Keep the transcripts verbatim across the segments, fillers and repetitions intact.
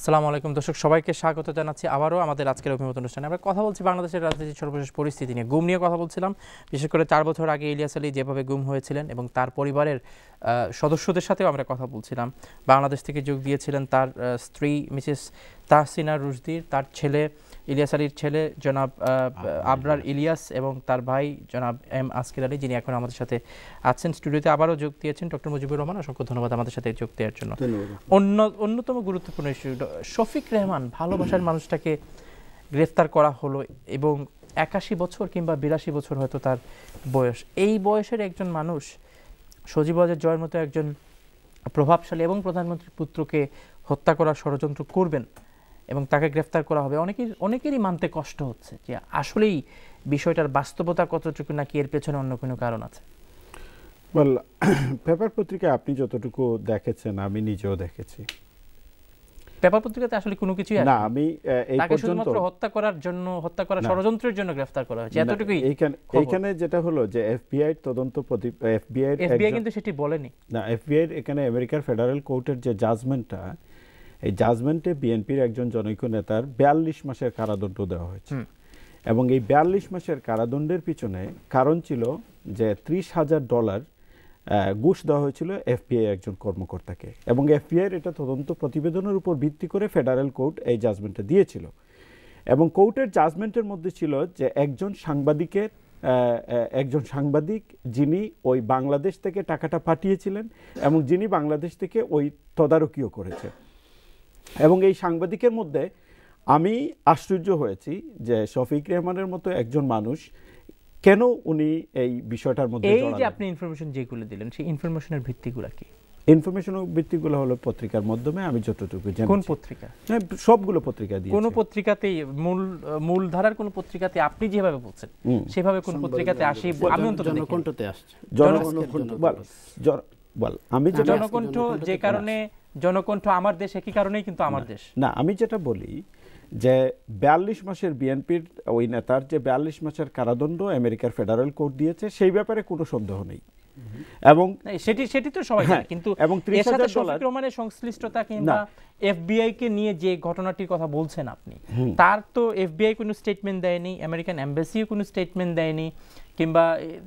আসসালামু আলাইকুম দর্শক, সবাইকে স্বাগত জানাচ্ছি আবারও আমাদের আজকের অভিমত অনুষ্ঠানে। আমরা কথা বলছি বাংলাদেশের রাজনীতির সর্বশেষ পরিস্থিতি নিয়ে। গুম নিয়ে কথা বলছিলাম, বিশেষ করে চার বছর আগে ইলিয়াস আলী যেভাবে গুম হয়েছিলেন এবং তার পরিবারের সদস্যদের সাথেও আমরা কথা বলছিলাম। বাংলাদেশ থেকে যোগ দিয়েছিলেন তার স্ত্রী মিসেস তাহসিনা রুশদির, তার ছেলে ইলিয়াস আলীর ছেলে জনাব আবরার ইলিয়াস এবং তার ভাই জনাব এম আসকির আলী, যিনি এখন আমাদের সাথে আছেন স্টুডিওতে। আবারও যোগ দিয়েছেন ডক্টর মুজিবুর রহমান, অসংখ্য ধন্যবাদ আমাদের সাথে যোগ দেওয়ার জন্য। অন্য অন্যতম গুরুত্বপূর্ণ ইস্যু, শফিক রেহমান ভালোবাসার মানুষটাকে গ্রেফতার করা হলো এবং একাশি বছর কিংবা বিরাশি বছর হয়তো তার বয়স। এই বয়সের একজন মানুষ সজীব ওয়াজেদ জয়ের মতো একজন প্রভাবশালী এবং প্রধানমন্ত্রীর পুত্রকে হত্যা করার ষড়যন্ত্র করবেন এবং তাকে গ্রেফতার করা হবে, অনেকের অনেকেরই মানতে কষ্ট হচ্ছে যে আসলেই বিষয়টার বাস্তবতা কতটুকু, নাকি এর পেছনে অন্য কোনো কারণ আছে। ওয়েল, পেপার পত্রিকায় আপনি যতটুকু দেখেছেন আমি নিজেও দেখেছি। পেপার পত্রিকাতে আসলে কোনো কিছুই না, আমি এই পর্যন্ত শুধুমাত্র হত্যা করার জন্য, হত্যা করার ষড়যন্ত্রের জন্য গ্রেফতার করা হয়েছে, এতটুকুই। এইখানে এইখানে যেটা হলো যে এফবিআই তদন্ত এফবিআই এফবিআই কিন্তু সেটি বলেনি। না, এফবিআই এখানে আমেরিকার ফেডারেল কোর্টের যে জাজমেন্টটা, এই জাজমেন্টে বিএনপির একজন জনৈক নেতার বিয়াল্লিশ মাসের কারাদণ্ড দেওয়া হয়েছে এবং এই বিয়াল্লিশ মাসের কারাদণ্ডের পিছনে কারণ ছিল যে ত্রিশ হাজার ডলার ঘুষ দেওয়া হয়েছিল এফবিআই একজন কর্মকর্তাকে এবং এফবিআই এটা তদন্ত প্রতিবেদনের উপর ভিত্তি করে ফেডারেল কোর্ট এই জাজমেন্টটা দিয়েছিল এবং কোর্টের জাজমেন্টের মধ্যে ছিল যে একজন সাংবাদিকের একজন সাংবাদিক যিনি ওই বাংলাদেশ থেকে টাকাটা পাঠিয়েছিলেন এবং যিনি বাংলাদেশ থেকে ওই তদারকিও করেছে। এবং এই সাংবাদিকের মধ্যে আমি আশ্চর্য হয়েছি যে শফিক রেহমানের মতো একজন মানুষ কেন উনি এই বিষয়টার মধ্যে জড়ালেন। এই যে আপনি ইনফরমেশন যেগুলো দিলেন, সেই ইনফরমেশনের ভিত্তিগুলো কি? ইনফরমেশনের ভিত্তিগুলো হলো পত্রিকার মাধ্যমে আমি যতটুকু জানি। কোন পত্রিকা? না, সবগুলো পত্রিকা দিয়েছে। কোন পত্রিকাতেই মূল মূলধারার কোন পত্রিকাতে আপনি যেভাবে বলছেন সেভাবে কোন পত্রিকাতে আসি? আমি অন্তত জনকণ্ঠতে আসছে। জনকণ্ঠ বল আমি যে জনকণ্ঠ, যে কারণে জনকণ্ঠ আমার দেশ, একই কারণেই কিন্তু আমার দেশ। না, আমি যেটা বলি যে বিয়াল্লিশ মাসের বিএনপির ওই নেতার যে বিয়াল্লিশ মাসের কারাদণ্ড আমেরিকার ফেডারেল কোর্ট দিয়েছে সেই ব্যাপারে কোনো সন্দেহ নেই এবং সেটি সেটি তো সবাই জানে, কিন্তু এবং ত্রিশ হাজার ডলার রহমানের সংশ্লিষ্টতা কিংবা এফবিআই কে নিয়ে যে ঘটনাটির কথা বলছেন আপনি, তার তো এফবিআই কোনো স্টেটমেন্ট দেয়নি, আমেরিকান এমবাসিও কোনো স্টেটমেন্ট দেয়নি, কিংবা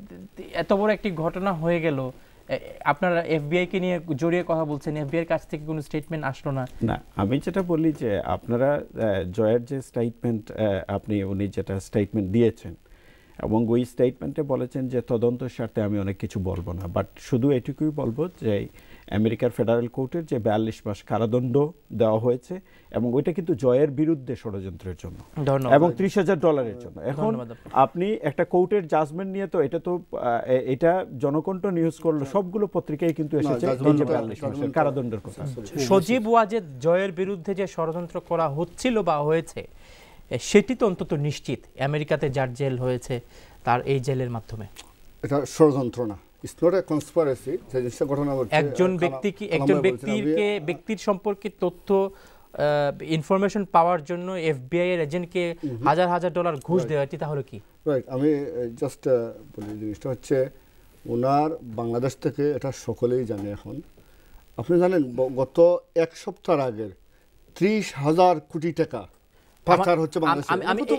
এত বড় একটি ঘটনা হয়ে গেল আপনারা এফবিআই কে নিয়ে জড়িয়ে কথা বলছেন, এফবিআই এর কাছ থেকে কোনো স্টেটমেন্ট আসলো না। না, আমি যেটা বলি যে আপনারা জয়ের যে স্টেটমেন্ট আপনি উনি যেটা স্টেটমেন্ট দিয়েছেন এবং ওই স্টেটমেন্টে বলেছেন যে তদন্তের স্বার্থে আমি অনেক কিছু বলবো না, বাট শুধু এটুকুই বলবো যে আমেরিকার ফেডারেল কোর্টের যে বিয়াল্লিশ মাস কারাদণ্ড দেওয়া হয়েছে এবং ওইটা কিন্তু জয়ের বিরুদ্ধে ষড়যন্ত্রের জন্য এবং ত্রিশ হাজার ডলারের জন্য। এখন আপনি একটা কোর্টের জাজমেন্ট নিয়ে, তো এটা তো এটা জনকণ্ঠ নিউজ করলো, সবগুলো পত্রিকায় কিন্তু এসেছে এই যে বিয়াল্লিশ মাসের কারাদণ্ডের কথা। সজীব ওয়াজেদ জয়ের বিরুদ্ধে যে ষড়যন্ত্র করা হচ্ছিল বা হয়েছে সেটি তো অন্তত নিশ্চিত, আমেরিকাতে যার জেল হয়েছে তার এই জেলের মাধ্যমে। এটা ষড়যন্ত্র না, ইটস নট এ কনস্পিরেসি। যে জিনিসটা ঘটনা ঘটছে, একজন ব্যক্তি কি একজন ব্যক্তিকে ব্যক্তির সম্পর্কে তথ্য ইনফরমেশন পাওয়ার জন্য এফবিআই এর এজেন্টকে হাজার হাজার ডলার ঘুষ দেওয়া, এটি তাহলে কি? রাইট, আমি জাস্ট বলি জিনিসটা হচ্ছে ওনার বাংলাদেশ থেকে এটা সকলেই জানে। এখন আপনি জানেন গত এক সপ্তাহ আগের ত্রিশ হাজার কোটি টাকা পাচার হচ্ছে বাংলাদেশে।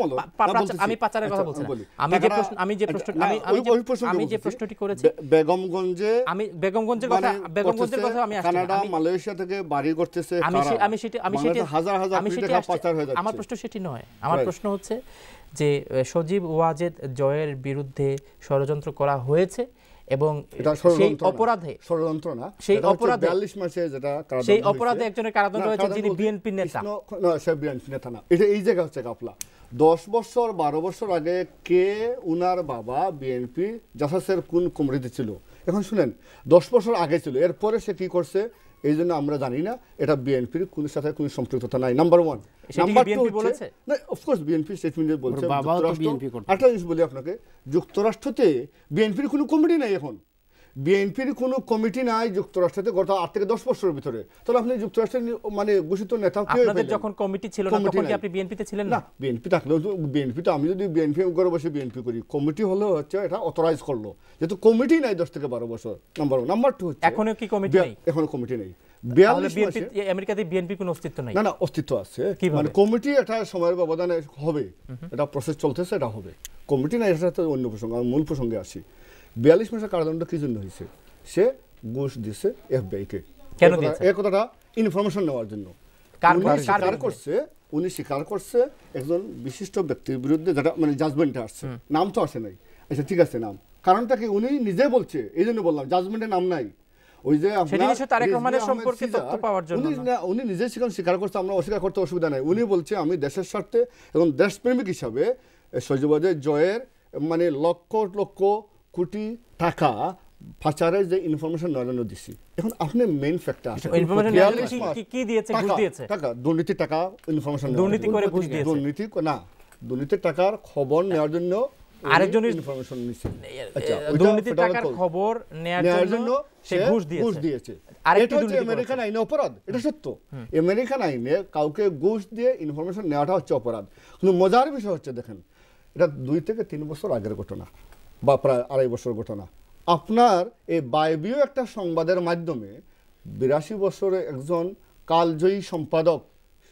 আমি পাচারের কথা বলছি না, আমি যে প্রশ্ন আমি যে প্রশ্ন আমি আমি যে প্রশ্নটি করেছি বেগমগঞ্জে, আমি বেগমগঞ্জের কথা বেগমগঞ্জের কথা আমি আসছি, কানাডা মালয়েশিয়া থেকে বাড়ি করতেছে। আমি আমি সেটি আমি সেটি হাজার হাজার কোটি টাকা পাচার হয়ে যাচ্ছে। আমার প্রশ্ন সেটি নয়, আমার প্রশ্ন হচ্ছে যে সজীব ওয়াজেদ জয়ের বিরুদ্ধে ষড়যন্ত্র করা হয়েছে এবং সেই অপরাধে ষড়যন্ত্র না, সেই অপরাধে বিয়াল্লিশ মাসে যেটা কারাদণ্ড, সেই অপরাধে একজনের কারাদণ্ড হয়েছে যিনি বিএনপি নেতা। না, সে বিএনপি নেতা না। এটা এই জায়গা হচ্ছে কাপলা। দশ বছর বারো বছর আগে কে উনার বাবা বিএনপি জাসাসের কোন কমিটিতে ছিল, এখন শুনেন, দশ বছর আগে ছিল। এরপরে সে কি করছে এই জন্য আমরা জানি না, এটা বিএনপির কোন সাথে কোনো সম্পৃক্ততা নাই, নাম্বার ওয়ান। নাম্বার টু হচ্ছে, না অফকোর্স বিএনপি স্টেটমেন্টে বলছে। একটা জিনিস বলি আপনাকে, যুক্তরাষ্ট্রতে বিএনপির কোনো কমিটি নাই, এখন বিএনপির কোনো কমিটি নাই যুক্তরাষ্ট্রতে গত আট থেকে দশ বছরের ভিতরে। তাহলে আপনি যুক্তরাষ্ট্রের মানে ঘোষিত নেতা কি? আপনাদের যখন কমিটি ছিল না তখন কি আপনি বিএনপিতে ছিলেন না? বিএনপি থাকলেও বিএনপি তো, আমি যদি বিএনপি ঘরে বসে বিএনপি করি, কমিটি হলে হচ্ছে এটা অথরাইজ করলো, যেহেতু কমিটি নাই দশ থেকে বারো বছর। Number one. নাম্বার টু হচ্ছে এখনো কি কমিটি নেই? এখনো কমিটি নেই। বিয়াল্লিশ বিএনপি মাসে আমেরিকাতে বিএনপি কোনো অস্তিত্ব নাই? না না অস্তিত্ব আছে, কিভাবে? মানে কমিটি এটা সময়ের ব্যবধানে হবে, এটা প্রসেস চলতেছে, এটা হবে। কমিটি না, এটা তো অন্য প্রসঙ্গ, আমি মূল প্রসঙ্গে আসি। বিয়াল্লিশ মাসের কারাদণ্ড কি জন্য হয়েছে? সে ঘুষ দিছে এফবিআই কে। কেন দিয়েছে? এই কথাটা ইনফরমেশন নেওয়ার জন্য। কার উনি কার স্বীকার বিরুদ্ধে? করছে, উনি স্বীকার করছে একজন বিশিষ্ট ব্যক্তির বিরুদ্ধে, যেটা মানে জাজমেন্টে আসছে, নাম তো আসে নাই। আচ্ছা ঠিক আছে, নাম কারণটা কি উনি নিজে বলছে, এই জন্য বললাম জাজমেন্টে নাম নাই। ওই যে সেটি নিশ্চয়ই তারেক রহমানের সম্পর্কে তথ্য পাওয়ার জন্য না। উনি নিজে সেখানে স্বীকার করছে, আমরা অস্বীকার করতে অসুবিধা নাই। উনি বলছে আমি দেশের স্বার্থে এবং দেশপ্রেমিক হিসাবে সজীবদের জয়ের মানে লক্ষ লক্ষ কোটি টাকা পাচারের যে ইনফরমেশন নেওয়ার জন্য দিছি। এখন আপনি মেইন ফ্যাক্টর আসে ইনফরমেশন কি কি দিয়েছে? ঘুষ দিয়েছে, টাকা দুর্নীতি, টাকা ইনফরমেশন, দুর্নীতি করে ঘুষ দিয়েছে, দুর্নীতি না দুর্নীতির টাকার খবর নেওয়ার জন্য আরেকজনের ইনফরমেশন নিছে। আচ্ছা, দুর্নীতির টাকার খবর নেয়ার জন্য সে ঘুষ দিয়েছে, ঘুষ দিয়েছে। আরেকটি এটা হচ্ছে আমেরিকান আইনে অপরাধ, এটা সত্য। আমেরিকান আইনে কাউকে ঘুষ দিয়ে ইনফরমেশন নেওয়াটা হচ্ছে অপরাধ। কিন্তু মজার বিষয় হচ্ছে দেখেন, এটা দুই থেকে তিন বছর আগের ঘটনা বা প্রায় আড়াই বছর ঘটনা। আপনার এই বায়বীয় একটা সংবাদের মাধ্যমে বিরাশি বছরে একজন কালজয়ী সম্পাদক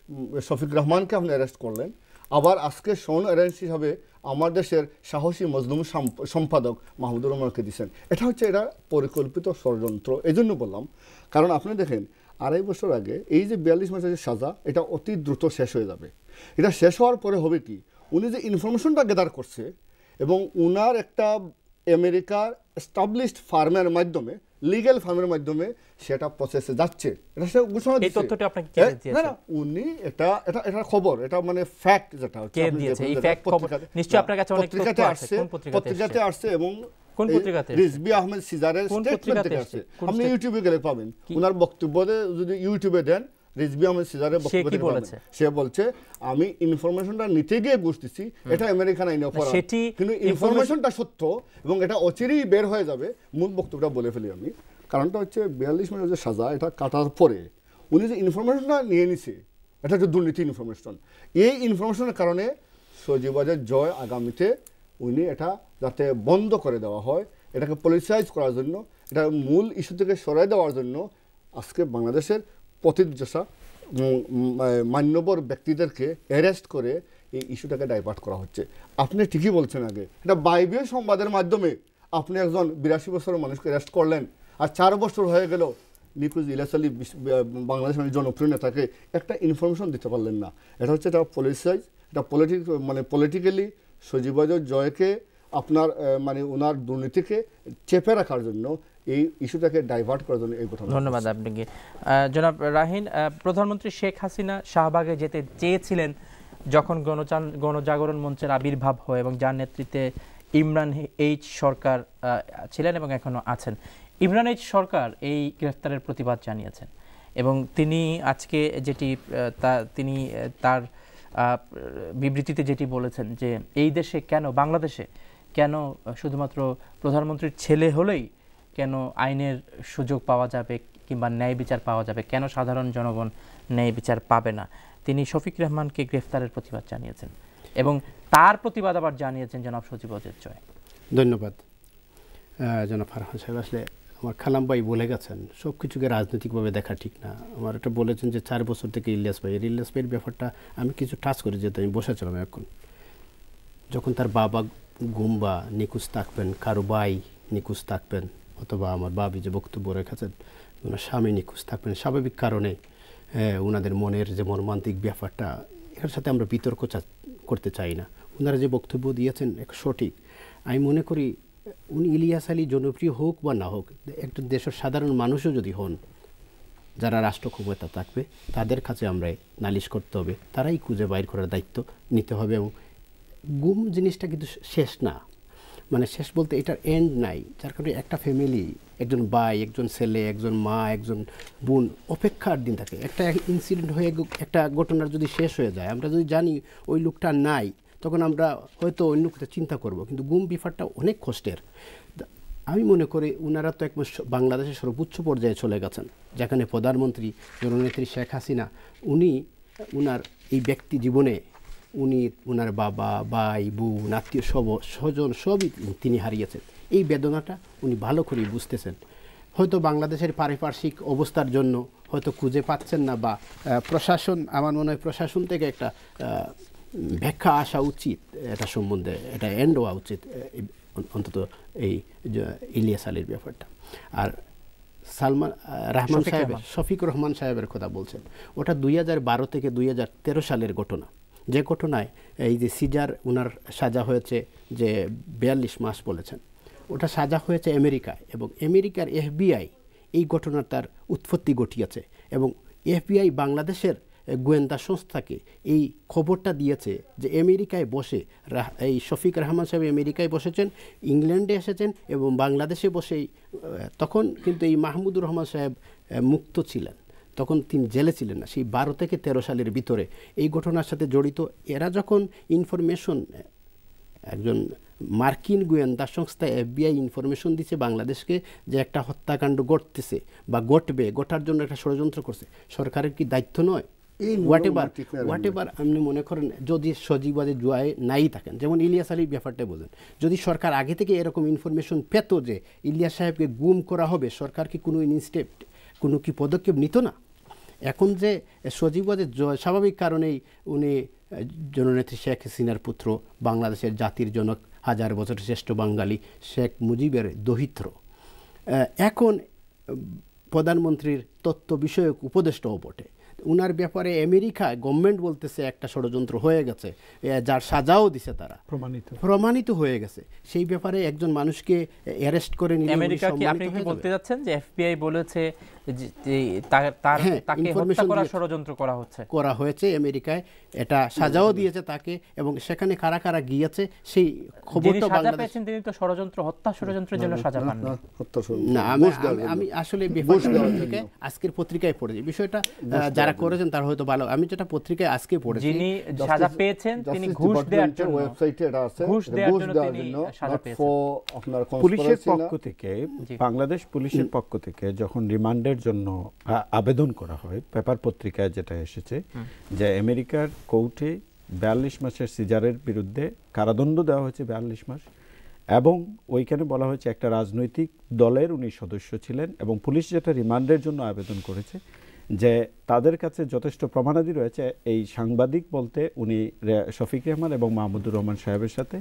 শফিক রহমানকে আপনি অ্যারেস্ট করলেন, আবার আজকে শোন অ্যারেস্ট হিসাবে আমার দেশের সাহসী মজলুম সম্পাদক মাহমুদুর রহমানকে দিচ্ছেন। এটা হচ্ছে এটা পরিকল্পিত ষড়যন্ত্র। এই জন্য বললাম, কারণ আপনি দেখেন আড়াই বছর আগে এই যে বিয়াল্লিশ মাসের যে সাজা, এটা অতি দ্রুত শেষ হয়ে যাবে। এটা শেষ হওয়ার পরে হবে কি, উনি যে ইনফরমেশনটা গেদার করছে এবং উনার একটা আমেরিকার এস্টাবলিশড ফার্মের মাধ্যমে, লিগ্যাল ফার্মের মাধ্যমে সেটা প্রসেসে যাচ্ছে, এটা সে ঘোষণা দিয়েছে। এই তথ্যটা আপনাকে কে দিয়েছে? না না, উনি এটা এটা এটা খবর, এটা মানে ফ্যাক্ট, যেটা কে দিয়েছে এই ফ্যাক্ট খবর নিশ্চয়ই আপনার কাছে অনেক তথ্য আছে। কোন পত্রিকাতে আসছে এবং কোন পত্রিকাতে? রিজভী আহমেদ সিজারের স্টেটমেন্ট থেকে আসছে, আপনি ইউটিউবে গেলে পাবেন। ওনার বক্তব্য যদি ইউটিউবে দেন, রিজভী আহমেদ সিজারের বক্তব্য বলেছে, সে বলছে আমি ইনফরমেশনটা নিতে গিয়ে ঘুষ দিছি, এটা আমেরিকান আইনে অপরাধ, কিন্তু ইনফরমেশনটা সত্য এবং এটা অচিরেই বের হয়ে যাবে। মূল বক্তব্যটা বলে ফেলি আমি, কারণটা হচ্ছে বিয়াল্লিশ মাসের যে সাজা, এটা কাটার পরে উনি যে ইনফরমেশনটা নিয়ে নিছে, এটা হচ্ছে দুর্নীতি ইনফরমেশন। এই ইনফরমেশনের কারণে সজীবাজের জয় আগামীতে উনি এটা যাতে বন্ধ করে দেওয়া হয়, এটাকে পলিটিসাইজ করার জন্য, এটা মূল ইস্যু থেকে সরাই দেওয়ার জন্য আজকে বাংলাদেশের প্রতিষ্ঠা মান্যবর ব্যক্তিদেরকে অ্যারেস্ট করে এই ইস্যুটাকে ডাইভার্ট করা হচ্ছে। আপনি ঠিকই বলছেন, আগে এটা বাইবীয় সংবাদের মাধ্যমে আপনি একজন বিরাশি বছরের মানুষকে অ্যারেস্ট করলেন, আর চার বছর হয়ে গেল নিখোঁজ ইলিয়াস আলী বাংলাদেশের জনপ্রিয় নেতাকে একটা ইনফরমেশন দিতে পারলেন না। এটা হচ্ছে এটা পলিটিসাইজ, এটা পলিটিক মানে পলিটিক্যালি সজীবাজর জয়কে আপনার মানে ওনার দুর্নীতিকে চেপে রাখার জন্য, এই ইস্যুটাকে ডাইভার্ট করার জন্য এই ঘটনা। ধন্যবাদ আপনাকে। জনাব রাহিন, প্রধানমন্ত্রী শেখ হাসিনা শাহবাগে যেতে চেয়েছিলেন যখন গণচান গণজাগরণ মঞ্চের আবির্ভাব হয় এবং যার নেতৃত্বে ইমরান এইচ সরকার ছিলেন এবং এখনও আছেন। ইমরান এইচ সরকার এই গ্রেফতারের প্রতিবাদ জানিয়েছেন এবং তিনি আজকে যেটি তা তিনি তার বিবৃতিতে যেটি বলেছেন যে এই দেশে কেন, বাংলাদেশে কেন শুধুমাত্র প্রধানমন্ত্রীর ছেলে হলেই কেন আইনের সুযোগ পাওয়া যাবে কিংবা ন্যায় বিচার পাওয়া যাবে, কেন সাধারণ জনগণ ন্যায় বিচার পাবে না। তিনি শফিক রহমানকে গ্রেফতারের প্রতিবাদ জানিয়েছেন এবং তার প্রতিবাদ আবার জানিয়েছেন জনাব সজীবদের জয়। ধন্যবাদ জনাব ফারহান সাহেব। আসলে আমার খালাম ভাই বলে গেছেন সব কিছুকে রাজনৈতিকভাবে দেখা ঠিক না। আমার এটা বলেছেন যে চার বছর থেকে ইলিয়াস ভাই, ইলিয়াস ভাইয়ের ব্যাপারটা আমি কিছু টাচ করে যেতে আমি বসেছিলাম। এখন যখন তার বাবা গুম বা নিখোঁজ থাকবেন, কারো ভাই নিখোঁজ থাকবেন, অথবা আমার বাবি যে বক্তব্য রেখেছেন ওনার স্বামী নিখোঁজ থাকবেন, স্বাভাবিক কারণে ওনাদের মনের যে মর্মান্তিক ব্যাপারটা, এর সাথে আমরা বিতর্ক করতে চাই না। ওনারা যে বক্তব্য দিয়েছেন সঠিক। আমি মনে করি উনি ইলিয়াস আলী জনপ্রিয় হোক বা না হোক, একজন দেশের সাধারণ মানুষও যদি হন, যারা রাষ্ট্র ক্ষমতা থাকবে তাদের কাছে আমরা নালিশ করতে হবে, তারাই খুঁজে বাইর করার দায়িত্ব নিতে হবে। এবং গুম জিনিসটা কিন্তু শেষ না, মানে শেষ বলতে এটার এন্ড নাই। যার কারণে একটা ফ্যামিলি, একজন ভাই, একজন ছেলে, একজন মা, একজন বোন অপেক্ষার দিন থাকে। একটা ইনসিডেন্ট হয়ে একটা ঘটনার যদি শেষ হয়ে যায়, আমরা যদি জানি ওই লোকটা নাই, তখন আমরা হয়তো অন্য কথা চিন্তা করব, কিন্তু গুম ব্যাপারটা অনেক কষ্টের। আমি মনে করি ওনারা তো একবার বাংলাদেশের সর্বোচ্চ পর্যায়ে চলে গেছেন, যেখানে প্রধানমন্ত্রী জননেত্রী শেখ হাসিনা, উনি ওনার এই ব্যক্তি জীবনে উনি ওনার বাবা, ভাই, বোন, আত্মীয় সব স্বজন সবই তিনি হারিয়েছেন। এই বেদনাটা উনি ভালো করেই বুঝতেছেন। হয়তো বাংলাদেশের পারিপার্শ্বিক অবস্থার জন্য হয়তো খুঁজে পাচ্ছেন না, বা প্রশাসন, আমার মনে হয় প্রশাসন থেকে একটা ব্যাখ্যা আসা উচিত এটা সম্বন্ধে, এটা এন্ড হওয়া উচিত অন্তত এই ইলিয়াস আলীর ব্যাপারটা। আর সালমান রহমান সাহেব, শফিকুর রহমান সাহেবের কথা বলছেন, ওটা দুই হাজার বারো থেকে দুই হাজার তেরো সালের ঘটনা, যে ঘটনায় এই যে সিজার উনার সাজা হয়েছে যে বিয়াল্লিশ মাস বলেছেন, ওটা সাজা হয়েছে আমেরিকায়, এবং আমেরিকার এফবিআই এই ঘটনার তার উৎপত্তি ঘটিয়েছে, এবং এফবিআই বাংলাদেশের গোয়েন্দা সংস্থাকে এই খবরটা দিয়েছে যে আমেরিকায় বসে এই শফিক রহমান সাহেব আমেরিকায় বসেছেন, ইংল্যান্ডে এসেছেন, এবং বাংলাদেশে বসেই, তখন কিন্তু এই মাহমুদুর রহমান সাহেব মুক্ত ছিলেন, তখন তিনি জেলে ছিলেন না, সেই বারো থেকে তেরো সালের ভিতরে এই ঘটনার সাথে জড়িত। এরা যখন ইনফরমেশন, একজন মার্কিন গোয়েন্দা সংস্থা এফবিআই ইনফরমেশন দিচ্ছে বাংলাদেশকে যে একটা হত্যাকাণ্ড ঘটতেছে বা ঘটবে, ঘটার জন্য একটা ষড়যন্ত্র করছে, সরকারের কি দায়িত্ব নয়? হোয়াট এভার হোয়াট এভার আপনি মনে করেন যদি সজীবাদে জুয়ায় নাই থাকেন, যেমন ইলিয়াস আলীর ব্যাপারটা বলেন, যদি সরকার আগে থেকে এরকম ইনফরমেশন পেত যে ইলিয়াস সাহেবকে গুম করা হবে, সরকার কি কোনো ইনস্টেপ, কোনো কি পদক্ষেপ নিত না? এখন যে সজীবাদের জয়, স্বাভাবিক কারণেই উনি জননেত্রী শেখ হাসিনার পুত্র, বাংলাদেশের জাতির জনক, হাজার বছর শ্রেষ্ঠ বাঙালি শেখ মুজিবের দহিত্র, এখন প্রধানমন্ত্রীর তথ্য বিষয়ক উপদেষ্টাও বটে। উনার ব্যাপারে আমেরিকা গভর্নমেন্ট বলতেছে একটা ষড়যন্ত্র হয়ে গেছে, যার সাজাও দিছে, তারা প্রমাণিত প্রমাণিত হয়ে গেছে। সেই ব্যাপারে একজন মানুষকে অ্যারেস্ট করে নিলে আমেরিকা কি, আপনি কি বলতে যাচ্ছেন যে এফবিআই বলেছে যে তাকে হত্যা করার ষড়যন্ত্র করা হচ্ছে, করা হয়েছে আমেরিকায়, এটা সাজাও দিয়েছে তাকে, এবং সেখানে কারা কারা গিয়েছে সেই খবরটা বাংলাদেশ পেয়েছেন, তিনি তো ষড়যন্ত্র, হত্যা ষড়যন্ত্রের জন্য সাজা পান না। আমি আসলে থেকে আজকের পত্রিকায় পড়েছি বিষয়টা, যারা করেছেন তারা হয়তো ভালো, আমি যেটা পত্রিকায় আজকে পড়েছি, যিনি সাজা পেয়েছেন তিনি ঘুষ দেওয়ার জন্য, ওয়েবসাইটে এটা আছে, ঘুষ দেওয়ার জন্য তিনি সাজা পেয়েছেন। পুলিশের পক্ষ থেকে, বাংলাদেশ পুলিশের পক্ষ থেকে যখন রিমান্ডের জন্য আবেদন করা হয়, পেপার পত্রিকায় যেটা এসেছে যে আমেরিকার কোর্টে বিয়াল্লিশ মাসের সিজারের বিরুদ্ধে কারাদণ্ড দেওয়া হয়েছে বিয়াল্লিশ মাস, এবং ওইখানে বলা হয়েছে একটা রাজনৈতিক দলের উনি সদস্য ছিলেন, এবং পুলিশ যেটা রিমান্ডের জন্য আবেদন করেছে যে তাদের কাছে যথেষ্ট প্রমাণাদি রয়েছে, এই সাংবাদিক বলতে উনি শফিক রহমান এবং মাহমুদুর রহমান সাহেবের সাথে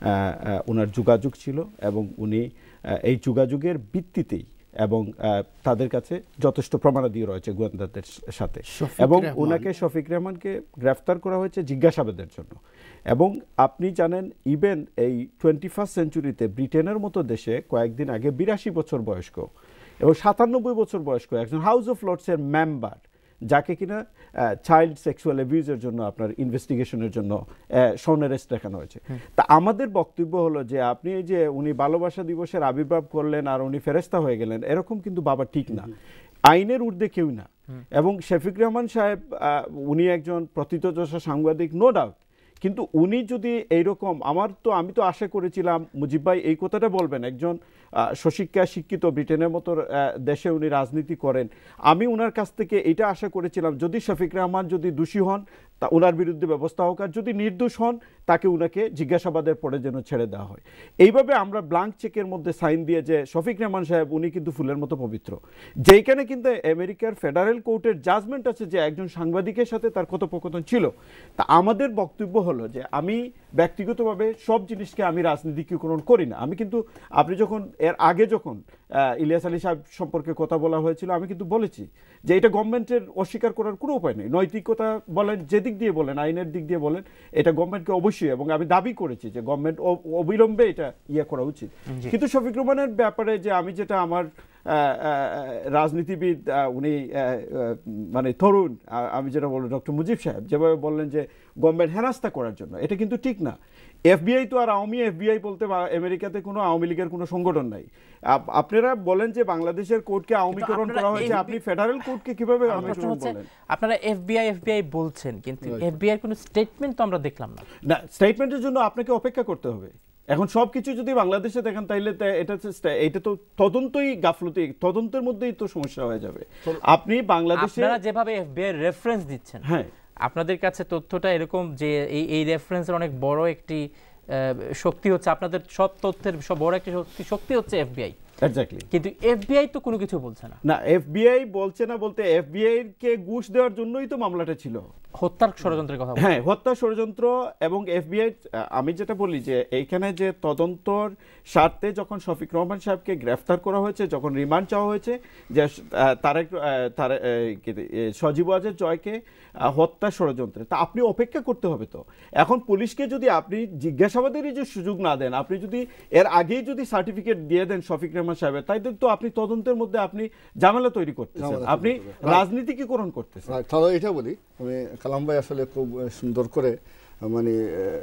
ওনার যোগাযোগ ছিল, এবং উনি এই যোগাযোগের ভিত্তিতেই এবং তাদের কাছে যথেষ্ট প্রমাণাদি রয়েছে গোয়েন্দাদের সাথে, এবং ওনাকে শফিক রহমানকে গ্রেফতার করা হয়েছে জিজ্ঞাসাবাদের জন্য। এবং আপনি জানেন ইভেন এই টোয়েন্টি ফার্স্ট সেঞ্চুরিতে ব্রিটেনের মতো দেশে কয়েকদিন আগে বিরাশি বছর বয়স্ক এবং সাতানব্বই বছর বয়স্ক একজন হাউস অফ লর্ডসের মেম্বার, যাকে কিনা চাইল্ড সেক্সুয়াল অ্যাবিউজের জন্য আপনার ইনভেস্টিগেশনের জন্য সন অ্যারেস্ট দেখানো হয়েছে। তা আমাদের বক্তব্য হলো যে আপনি এই যে উনি ভালোবাসা দিবসের আবির্ভাব করলেন আর উনি ফেরেস্তা হয়ে গেলেন, এরকম কিন্তু বাবা ঠিক না, আইনের ঊর্ধ্বে কেউ না। এবং শফিক রহমান সাহেব উনি একজন প্রথিতযশা সাংবাদিক, নো ডাউট, কিন্তু উনি যদি এইরকম, আমার তো আমি তো আশা করেছিলাম মুজিব ভাই এই কথাটা বলবেন, একজন স্বশিক্ষা শিক্ষিত ব্রিটেনের মতো দেশে উনি রাজনীতি করেন, আমি ওনার কাছ থেকে এটা আশা করেছিলাম যদি শফিক রহমান যদি দোষী হন তা ওনার বিরুদ্ধে ব্যবস্থা হোক, আর যদি নির্দোষ হন তাকে উনাকে জিজ্ঞাসাবাদের পরে যেন ছেড়ে দেওয়া হয়। এইভাবে আমরা ব্লাঙ্ক চেকের মধ্যে সাইন দিয়ে যে শফিক রহমান সাহেব উনি কিন্তু ফুলের মতো পবিত্র, যেইখানে কিন্তু আমেরিকার ফেডারেল কোর্টের জাজমেন্ট আছে যে একজন সাংবাদিকের সাথে তার কথোপকথন ছিল। তা আমাদের বক্তব্য হলো যে আমি ব্যক্তিগতভাবে সব জিনিসকে আমি রাজনীতিকরণ করি না। আমি কিন্তু আপনি যখন এর আগে যখন ইলিয়াস আলী সাহেব সম্পর্কে কথা বলা হয়েছিল, আমি কিন্তু বলেছি যে এটা গভর্নমেন্টের অস্বীকার করার কোনো উপায় নেই, নৈতিকতা বলেন যেদিক দিয়ে বলেন, আইনের দিক দিয়ে বলেন, এটা গভর্নমেন্টকে অবশ্যই, এবং আমি দাবি করেছি যে গভর্নমেন্ট অবিলম্বে এটা ইয়ে করা উচিত। কিন্তু শফিক রহমানের ব্যাপারে যে আমি যেটা আমার রাজনীতিবিদ উনি মানে তরুণ, আমি যেটা বলবো ডক্টর মুজিব সাহেব যেভাবে বললেন যে গভর্নমেন্ট হেনাস্তা করার জন্য, এটা কিন্তু ঠিক না। এফবিআই তো আর আওয়ামী এফবিআই বলতে আমেরিকাতে কোনো আওয়ামী লীগের কোনো সংগঠন নাই। আপনারা বলেন যে বাংলাদেশের কোর্টকে আওয়ামীকরণ করা হয়েছে, আপনি ফেডারেল কোর্টকে কিভাবে আওয়ামীকরণ বলেন? আপনারা এফবিআই এফবিআই বলছেন, কিন্তু এফবিআই এর কোনো স্টেটমেন্ট তো আমরা দেখলাম না। না, স্টেটমেন্টের জন্য আপনাকে অপেক্ষা করতে হবে। এখন সবকিছু যদি বাংলাদেশে দেখেন তাইলে এটা এটা তো তদন্তই গাফলতি, তদন্তের মধ্যেই তো সমস্যা হয়ে যাবে। আপনি বাংলাদেশে আপনারা যেভাবে এফবিআই রেফারেন্স দিচ্ছেন, হ্যাঁ, আপনাদের কাছে তথ্যটা এরকম যে এই এই রেফারেন্সের অনেক বড় একটি শক্তি হচ্ছে, আপনাদের সব তথ্যের সব বড় একটি শক্তি শক্তি হচ্ছে এফবিআই। এক্স্যাক্টলি। কিন্তু এফবিআই তো কোনো কিছু বলছে না। না, এফবিআই বলছে না বলতে এফবিআই কে ঘুষ দেওয়ার জন্যই তো মামলাটা ছিল, হত্যার ষড়যন্ত্রের কথা। হ্যাঁ, হত্যা ষড়যন্ত্র। এবং এফবিআই, আমি যেটা বলি যে এইখানে যে তদন্তর স্বার্থে যখন শফিক রহমান সাহেবকে গ্রেফতার করা হয়েছে, যখন রিমান্ড চাওয়া হয়েছে যে তারেক তার সজীব ওয়াজেদ জয়কে হত্যা ষড়যন্ত্রে, তা আপনি অপেক্ষা করতে হবে তো। এখন পুলিশকে যদি আপনি জিজ্ঞাসাবাদেরই যে সুযোগ না দেন, আপনি যদি এর আগেই যদি সার্টিফিকেট দিয়ে দেন শফিক রহমান সাহেবের, তাই তো আপনি তদন্তের মধ্যে আপনি ঝামেলা তৈরি করতেছেন, আপনি রাজনীতিকীকরণ করতেছেন। তাহলে এটা বলি আমি, কালাম ভাই আসলে খুব সুন্দর করে মানে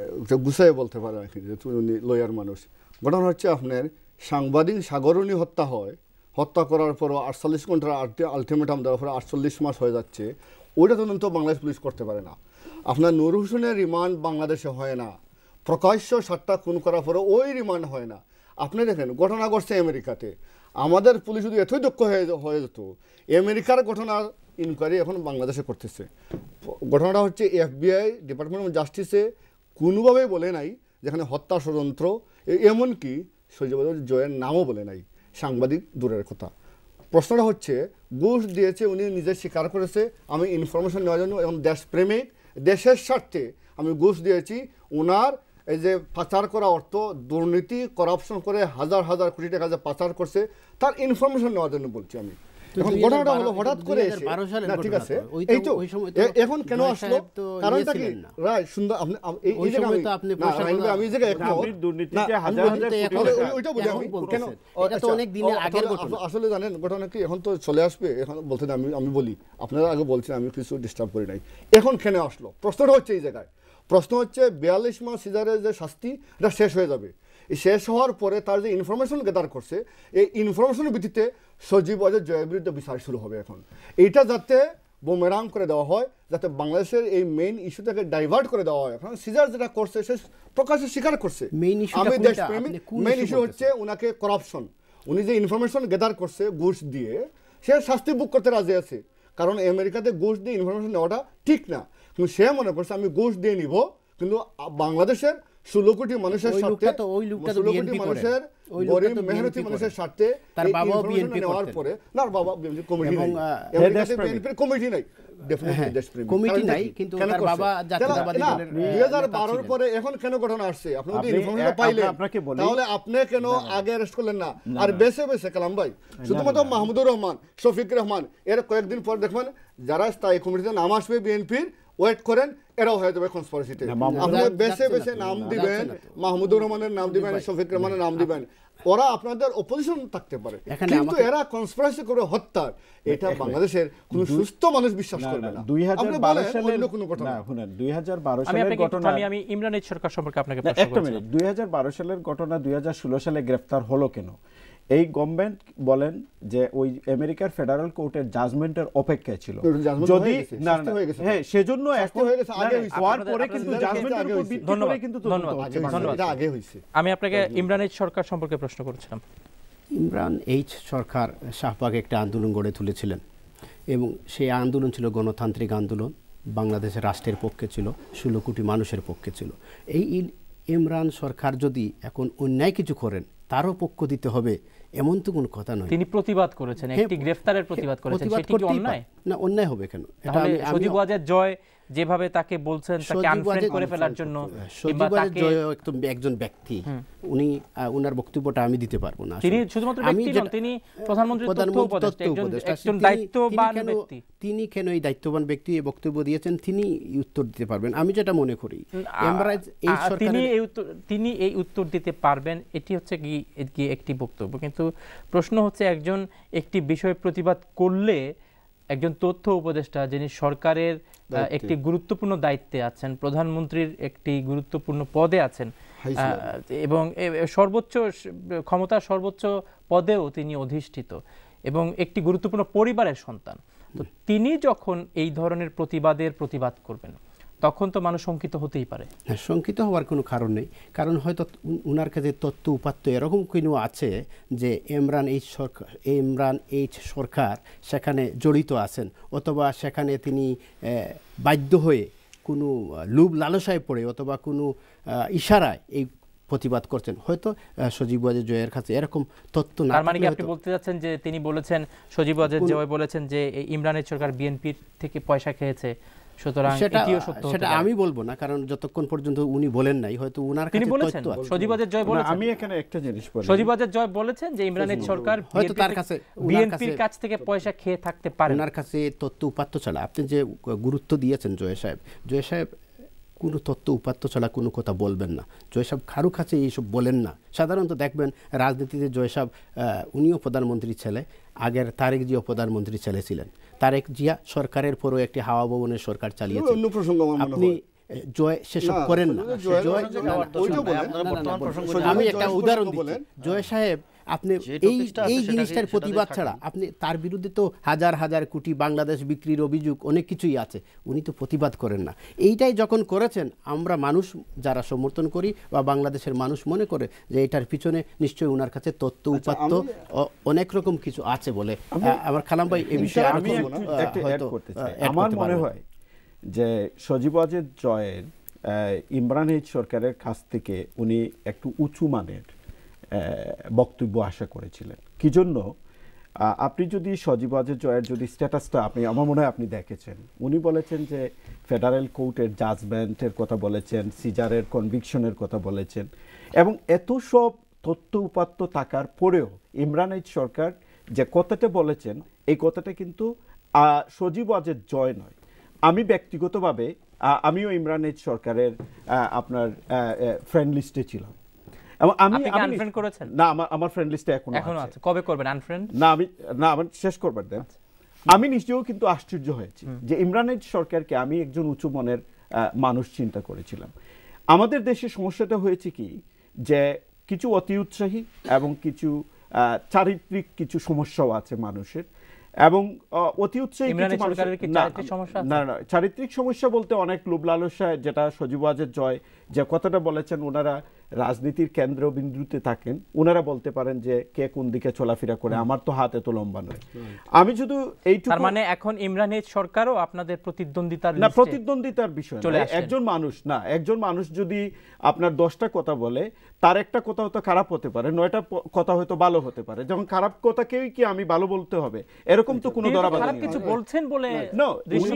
গুছাই বলতে পারে আর কি, যেহেতু উনি লয়ার মানুষ। ঘটনা হচ্ছে আপনার সাংবাদিক সাগরণী হত্যা হয়, হত্যা করার পর আটচল্লিশ ঘন্টার আলটিমেটাম দেওয়ার পরে আটচল্লিশ মাস হয়ে যাচ্ছে, ওইটা তদন্ত বাংলাদেশ পুলিশ করতে পারে না। আপনার নূর হোসেনের রিমান্ড বাংলাদেশে হয় না, প্রকাশ্য সাতটা খুন করার পরে ওই রিমান্ড হয় না। আপনি দেখেন ঘটনা ঘটছে আমেরিকাতে, আমাদের পুলিশ যদি এতই দক্ষ হয়ে হয়ে যেত, আমেরিকার ঘটনার ইনকোয়ারি এখন বাংলাদেশে করতেছে। ঘটনাটা হচ্ছে এফবিআই ডিপার্টমেন্ট অফ জাস্টিসে কোনোভাবেই বলে নাই যেখানে হত্যা ষড়যন্ত্র, এমনকি সজীব জয়ের নামও বলে নাই, সাংবাদিক দূরের কথা। প্রশ্নটা হচ্ছে ঘুষ দিয়েছে, উনি নিজে স্বীকার করেছে আমি ইনফরমেশন নেওয়ার জন্য এবং দেশপ্রেমিক, দেশের স্বার্থে আমি ঘুষ দিয়েছি। ওনার এই যে পাচার করা অর্থ, দুর্নীতি করাপশন করে হাজার হাজার কোটি টাকা যে পাচার করছে, তার ইনফরমেশন নেওয়ার জন্য বলছি আমি। এখন ঘটনাটা হলো হঠাৎ করে এসে, না ঠিক আছে, এই তো এখন কেন আসলো, কারণটা কি? রাইট, সুন্দর। আপনি এই জায়গায় আমি না রাইন ভাই, আমি এই জায়গায় একমত, দুর্নীতিতে হাজার হাজার কোটি টাকা, ওইটা বলি আমি কেন, এটা তো অনেক দিনের আগের ঘটনা। আসলে জানেন ঘটনা কি, এখন তো চলে আসবে, এখন বলতে আমি আমি বলি, আপনারা আগে বলছেন, আমি কিছু ডিস্টার্ব করি নাই। এখন কেন আসলো প্রশ্নটা হচ্ছে এই জায়গায়। প্রশ্ন হচ্ছে বিয়াল্লিশ মাস সিজারের যে শাস্তি, এটা শেষ হয়ে যাবে। এই শেষ হওয়ার পরে তার যে ইনফরমেশন গেদার করছে, এই ইনফরমেশনের ভিত্তিতে সজীব ওয়াজেদ জয়ের বিরুদ্ধে বিচার শুরু হবে। এখন এইটা যাতে বুমেরাং করে দেওয়া হয়, যাতে বাংলাদেশের এই মেইন ইস্যুটাকে ডাইভার্ট করে দেওয়া হয়। এখন সিজার যেটা করছে সে প্রকাশ্যে স্বীকার করছে আমি দেশপ্রেমিক। মেইন ইস্যু হচ্ছে ওনাকে করাপশন, উনি যে ইনফরমেশন গেদার করছে ঘুষ দিয়ে, সে শাস্তি ভোগ করতে রাজি আছে। কারণ আমেরিকাতে ঘুষ দিয়ে ইনফরমেশন নেওয়াটা ঠিক না, কিন্তু সে মনে করছে আমি ঘুষ দিয়ে নিব, কিন্তু বাংলাদেশের ষোলো কোটি মানুষের স্বার্থে, ষোলো কোটি মানুষের গরিব মেহনতি মানুষের স্বার্থে নেওয়ার পরে, না বাবা কমিটি নাই, বিএনপির কমিটি নাই, কমিটি নাই, কিন্তু তার বাবা জাতীয়তাবাদী দলের দুই হাজার বারোর পরে এখন কেন ঘটনা আসছে? আপনি যদি ইনফরমেশন পাইলেন তাহলে আপনি কেন আগে অ্যারেস্ট করলেন না? আর বেছে বেছে কালাম ভাই, শুধুমাত্র মাহমুদুর রহমান, শফিক রহমান, এর কয়েকদিন পর দেখবেন যারা স্থায়ী কমিটিতে নাম আসবে বিএনপির, ওয়েট করেন, এরাও হয়ে যাবে কনস্পিরেসিতে। আপনি বেছে বেছে নাম দিবেন, মাহমুদুর রহমানের নাম দিবেন, শফিক রহমানের নাম দিবেন, ওরা আপনাদের অপোজিশন থাকতে পারে, কিন্তু এরা কনস্পিরেসি করে হত্যা, এটা বাংলাদেশের কোন সুস্থ মানুষ বিশ্বাস করবে না। দুই হাজার বারো সালের কোনো ঘটনা, শুনেন দুই হাজার বারো সালের ঘটনা, আমি আমি ইমরান এইচ সরকার সম্পর্কে আপনাকে প্রশ্ন করছি। একটা মিনিট, দুই হাজার বারো সালের ঘটনা দুই হাজার ষোলো সালে গ্রেফতার হলো কেন? এই গভর্নমেন্ট বলেন যে ওই আমেরিকার ফেডারেল কোর্টের জাজমেন্টের অপেক্ষায় ছিল, যদি না হ্যাঁ সেজন্য এখন হওয়ার পরে কিন্তু জাজমেন্টের উপর ভিত্তি করে কিন্তু ধন্যবাদ আগে হইছে। আমি আপনাকে ইমরান এইচ সরকার সম্পর্কে প্রশ্ন করছিলাম। ইমরান এইচ সরকার শাহবাগে একটা আন্দোলন গড়ে তুলেছিলেন এবং সেই আন্দোলন ছিল গণতান্ত্রিক আন্দোলন, বাংলাদেশের রাষ্ট্রের পক্ষে ছিল, ষোলো কোটি মানুষের পক্ষে ছিল। এই ইমরান সরকার যদি এখন অন্যায় কিছু করেন তারও পক্ষ দিতে হবে এমন তো কোনো কথা নয়। তিনি প্রতিবাদ করেছেন, একটি গ্রেফতারের প্রতিবাদ করেছেন, সেটি কি অন্যায়? না, অন্যায় হবে কেন? তাহলে সজীব ওয়াজেদ জয় যেভাবে তাকে বলছেন তাকে আনফ্রেন্ড করে ফেলার জন্য, সজীব ওয়াজেদ জয় একজন ব্যক্তি, উনি ওনার বক্তব্যটা আমি দিতে পারবো না। তিনি শুধুমাত্র ব্যক্তি নন, তিনি প্রধানমন্ত্রীর তথ্য উপদেষ্টা, একজন দায়িত্ববান ব্যক্তি। তিনি কেন এই দায়িত্ববান ব্যক্তি এই বক্তব্য দিয়েছেন, তিনি উত্তর দিতে পারবেন। আমি যেটা মনে করি তিনি এই উত্তর তিনি এই উত্তর দিতে পারবেন, এটি হচ্ছে কি একটি বক্তব্য। কিন্তু প্রশ্ন হচ্ছে একজন একটি বিষয়ে প্রতিবাদ করলে একজন তথ্য উপদেষ্টা যিনি সরকারের একটি গুরুত্বপূর্ণ দায়িত্বে আছেন, প্রধানমন্ত্রীর একটি গুরুত্বপূর্ণ পদে আছেন এবং সর্বোচ্চ ক্ষমতা সর্বোচ্চ পদেও তিনি অধিষ্ঠিত এবং একটি গুরুত্বপূর্ণ পরিবারের সন্তান, তো তিনি যখন এই ধরনের প্রতিবাদের প্রতিবাদ করবেন তখন তো মানুষ শঙ্কিত হতেই পারে। হ্যাঁ, শঙ্কিত হওয়ার কোনো কারণ নেই, কারণ হয়তো উনার কাছে তথ্য উপাত্ত এরকম কোনো আছে যে ইমরান এইচ সরকার ইমরান এইচ সরকার সেখানে জড়িত আছেন, অথবা সেখানে তিনি বাধ্য হয়ে কোনো লোভ লালসায় পড়ে অথবা কোনো ইশারায় এই প্রতিবাদ করছেন, হয়তো সজীব ওয়াজেদ জয়ের কাছে এরকম তথ্য না। তার মানে কি আপনি বলতে যাচ্ছেন যে তিনি বলেছেন, সজীব ওয়াজেদ জয় বলেছেন যে ইমরানের সরকার বিএনপির থেকে পয়সা খেয়েছে, সুতরাং এটিও সত্য হতে পারে? সেটা আমি বলবো না, কারণ যতক্ষণ পর্যন্ত উনি বলেন নাই হয়তো উনার কাছে তথ্য আছে। সজীব ওয়াজেদ জয় বলেছেন, আমি এখানে একটা জিনিস বলি, সজীব ওয়াজেদ জয় বলেছেন যে ইমরানের সরকার হয়তো তার কাছে বিএনপির কাছ থেকে পয়সা খেয়ে থাকতে পারে। ওনার কাছে তথ্য উপাত্ত ছাড়া আপনি যে গুরুত্ব দিয়েছেন জয় সাহেব, জয় সাহেব কোনো তথ্য উপাত্ত ছাড়া কোনো কথা বলবেন না। জয় সাহেব কারো কাছে এইসব বলেন না। সাধারণত দেখবেন রাজনীতিতে জয় সাহেব উনিও প্রধানমন্ত্রীর ছেলে, আগের তারেক জিয়া প্রধানমন্ত্রীর ছেলে ছিলেন। তারেক জিয়া সরকারের পরও একটি হাওয়া ভবনের সরকার চালিয়েছেন। আপনি জয় সেসব করেন না। আমি একটা উদাহরণ দিচ্ছি, জয় সাহেব আপনি এই এই জিনিসটার প্রতিবাদ ছাড়া আপনি তার বিরুদ্ধে তো হাজার হাজার কোটি বাংলাদেশ বিক্রির অভিযোগ অনেক কিছুই আছে, উনি তো প্রতিবাদ করেন না। এইটাই যখন করেছেন, আমরা মানুষ যারা সমর্থন করি বা বাংলাদেশের মানুষ মনে করে যে এটার পিছনে নিশ্চয়ই ওনার কাছে তথ্য উপাত্ত অনেক রকম কিছু আছে বলে আমার খালাম ভাই এই বিষয়ে আমি একটু অ্যাড করতে চাই। আমার মনে হয় যে সজীব ওয়াজেদ জয়ের ইমরান এইচ সরকারের কাছ থেকে উনি একটু উঁচু মানের বক্তব্য আশা করেছিলেন। কি জন্য? আপনি যদি সজীব ওয়াজেদ জয়ের যদি স্ট্যাটাসটা আপনি, আমার মনে হয় আপনি দেখেছেন, উনি বলেছেন যে ফেডারেল কোর্টের জাজমেন্টের কথা বলেছেন, সিজারের কনভিকশনের কথা বলেছেন, এবং এত সব তথ্য উপাত্ত থাকার পরেও ইমরান এইচ সরকার যে কথাটা বলেছেন, এই কথাটা কিন্তু সজীব ওয়াজেদ জয় নয়। আমি ব্যক্তিগতভাবে আমিও ইমরান এইচ সরকারের আপনার ফ্রেন্ড লিস্টে ছিলাম, এবং আমি আনফ্রেন্ড করেছেন না, আমার আমার ফ্রেন্ড লিস্টে এখনো এখনো আছে। কবে করবেন আনফ্রেন্ড? না আমি না আমি শেষ করবার দেন। আমি নিজেও কিন্তু আশ্চর্য হয়েছি যে ইমরান এইচ সরকারকে আমি একজন উঁচু মনের মানুষ চিন্তা করেছিলাম। আমাদের দেশে সমস্যাটা হয়েছে কি, যে কিছু অতি উৎসাহী এবং কিছু চারিত্রিক কিছু সমস্যাও আছে মানুষের, এবং অতি উৎসাহী কিছু মানুষের না না চারিত্রিক সমস্যা বলতে অনেক লোভ লালসা, যেটা সজীব ওয়াজেদ জয় যে কথাটা বলেছেন, ওনারা রাজনীতির কেন্দ্রবিন্দুতে থাকেন, ওনারা বলতে পারেন যে কে কোন দিকে চলাফেরা করে, আমার তো হাত এত লম্বা নয়। আমি শুধু এইটুকু, তার মানে এখন ইমরান এইচ সরকারও আপনাদের প্রতিদ্বন্দ্বিতার না, প্রতিদ্বন্দ্বিতার বিষয় না, একজন মানুষ না, একজন মানুষ যদি আপনার দশটা কথা বলে, তার একটা কথা হয়তো খারাপ হতে পারে, নয়টা কথা হয়তো ভালো হতে পারে। যখন খারাপ কথাকেই কি আমি ভালো বলতে হবে এরকম তো কোনো ধরাবাধা খারাপ কিছু বলছেন বলে না,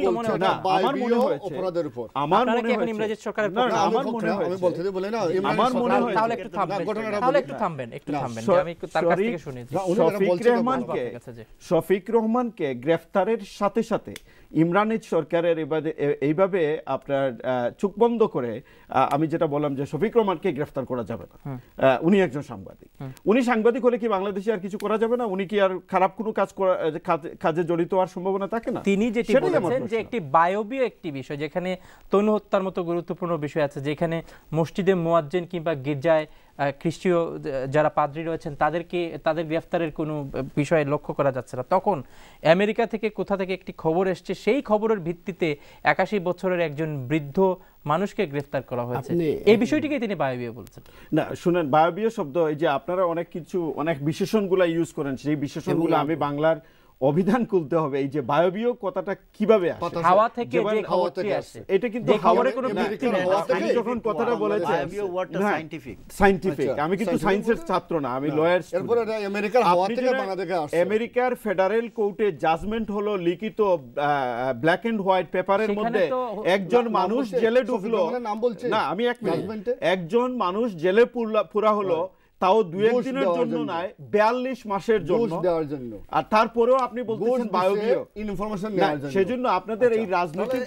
আমার মনে হয়েছে অপরাধের উপর আমার মনে হয় ইমরান এইচ সরকারের আমার মনে হয় আমি বলতে বলে না, আমার মনে হয় তাহলে একটু থামবেন, তাহলে একটু থামবেন, একটু থামবেন, আমি তার কাছ থেকে শুনি। শফিক রহমানকে শফিক রহমানকে গ্রেফতারের সাথে সাথে ইমরান এইচ সরকারের এইভাবে আপনার চোখ বন্ধ করে, আমি যেটা বললাম যে শফিক রহমানকে গ্রেফতার করা যাবে না, উনি একজন সাংবাদিক, উনি সাংবাদিক হলে কি বাংলাদেশে আর কিছু করা যাবে না? উনি কি আর খারাপ কোনো কাজ কাজে জড়িত হওয়ার সম্ভাবনা থাকে না? তিনি যেটি বলেছেন যে একটি বায়বীয় একটি বিষয়, যেখানে তনু হত্যার মতো গুরুত্বপূর্ণ বিষয় আছে, যেখানে মসজিদে মুয়াজ্জিন কিংবা গির্জায় খ্রিস্টীয় যারা পাদ্রী রয়েছেন তাদেরকে তাদের গ্রেফতারের কোনো বিষয়ে লক্ষ্য করা যাচ্ছে না, তখন আমেরিকা থেকে কোথা থেকে একটি খবর এসছে, সেই খবরের ভিত্তিতে একাশি বছরের একজন বৃদ্ধ মানুষকে গ্রেফতার করা হয়েছে। এই বিষয়টিকে তিনি বায়বীয় বলছেন। না শুনেন, বায়বীয় শব্দ এই যে আপনারা অনেক কিছু অনেক বিশেষণগুলো ইউজ করেন, সেই বিশেষণগুলো আমি বাংলার অভিধান খুলতে হবে। এই যে বায়বীয় কথাটা কিভাবে আসে, হাওয়া থেকে যে খবরটি আসে, এটা কিন্তু খবরের কোনো ভিত্তি নেই। আমি যখন কথাটা বলেছি বায়বীয় ওয়ার্ডটা সায়েন্টিফিক সায়েন্টিফিক আমি কিন্তু সায়েন্সের ছাত্র না, আমি লয়ার। এরপর এটা আমেরিকার হাওয়া থেকে বাংলাদেশে আসে। আমেরিকার ফেডারেল কোর্টে জাজমেন্ট হলো লিখিত ব্ল্যাক এন্ড হোয়াইট পেপারের মধ্যে, একজন মানুষ জেলে ঢুকলো না, আমি এক মিনিট, একজন মানুষ জেলে পুরা হলো, তাও দুই এক দিনের জন্য নয়, বিয়াল্লিশ মাসের জন্য, আর তারপরেও আপনি বলতেছেন বায়বীয় ইনফরমেশন নেওয়ার জন্য। সেজন্য আপনাদের এই রাজনৈতিক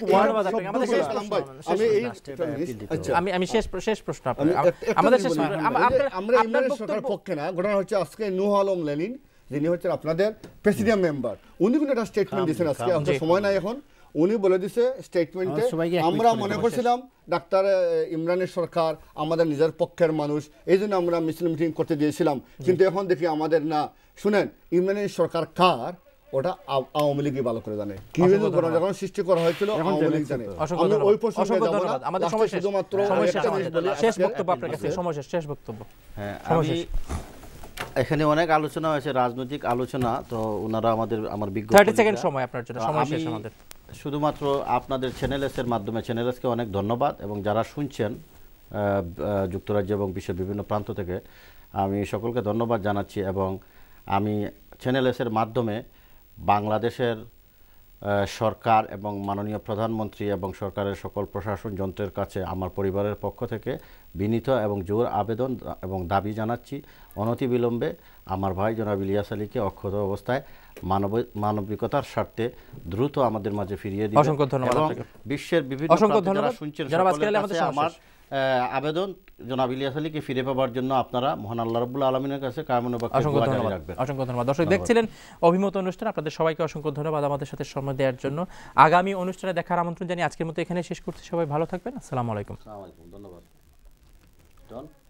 আমি আমি শেষ শেষ প্রশ্ন আমাদের শেষ, আমরা ইমরানের সরকার পক্ষে না, ঘটনা হচ্ছে আজকে নূহ আলম লেনিন যিনি হচ্ছেন আপনাদের প্রেসিডিয়াম মেম্বার, উনি কিন্তু একটা স্টেটমেন্ট দিয়েছেন আজকে, আমাদের সময় নাই এখন, উনি বলে দিছে স্টেটমেন্টে, আমরা মনে করছিলাম ডাক্তার ইমরানের সরকার আমাদের নিজের পক্ষের মানুষ, এই জন্য আমরা মিছিল মিটিং করতে দিয়েছিলাম, কিন্তু এখন দেখি আমাদের না। শুনেন, ইমরানের সরকার কার, ওটা আওয়ামী লীগই ভালো করে জানে, কি যখন সৃষ্টি করা হয়েছিল আওয়ামী লীগ জানে। আমি ওই প্রসঙ্গে যাব না, আমাদের সময় শুধুমাত্র শেষ বক্তব্য আপনার কাছে, সময় শেষ, শেষ বক্তব্য। হ্যাঁ, আমি এখানে অনেক আলোচনা হয়েছে, রাজনৈতিক আলোচনা, তো ওনারা আমাদের আমার বিজ্ঞ ত্রিশ সেকেন্ড সময় আপনার জন্য, সময় শেষ আমাদের। শুধুমাত্র আপনাদের চ্যানেল এস এর মাধ্যমে, চ্যানেল এসকে অনেক ধন্যবাদ, এবং যারা শুনছেন যুক্তরাজ্য এবং বিশ্বের বিভিন্ন প্রান্ত থেকে। আমি সকলকে ধন্যবাদ জানাচ্ছি এবং আমি চ্যানেল এসের মাধ্যমে বাংলাদেশের সরকার এবং মাননীয় প্রধানমন্ত্রী এবং সরকারের সকল প্রশাসন যন্ত্রের কাছে আমার পরিবারের পক্ষ থেকে বিনীত এবং জোর আবেদন এবং দাবি জানাচ্ছি, অনতিবিলম্বে আমার ভাই জনাব ইলিয়াস আলীকে অক্ষত অবস্থায় মানব মানবিকতার স্বার্থে দ্রুত আমাদের মাঝে ফিরিয়ে দিন এবং বিশ্বের বিভিন্ন প্রান্তে যারা শুনছেন সকলের কাছে আমার আবেদন জনাব ইলিয়াস আলীকে ফিরে পাওয়ার জন্য আপনারা মহান আল্লাহ রাব্বুল আলামিনের কাছে কামনা বাক্যে দোয়া জারি রাখবেন। অসংখ্য ধন্যবাদ। দর্শক দেখছিলেন অভিমত অনুষ্ঠান, আপনাদের সবাইকে অসংখ্য ধন্যবাদ আমাদের সাথে সময় দেওয়ার জন্য। আগামী অনুষ্ঠানে দেখার আমন্ত্রণ জানিয়ে আজকের মতো এখানে শেষ করতে, সবাই ভালো থাকবেন। আসসালামু আলাইকুম। আসসালামু আলাইকুম, ধন্যবাদ জন।